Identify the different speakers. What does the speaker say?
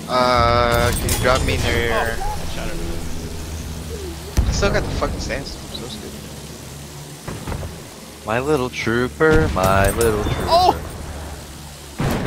Speaker 1: Can you drop me near your...
Speaker 2: Shattered.
Speaker 1: I still got the fucking stance. I'm so stupid.
Speaker 3: My little trooper, my little trooper.
Speaker 2: Oh!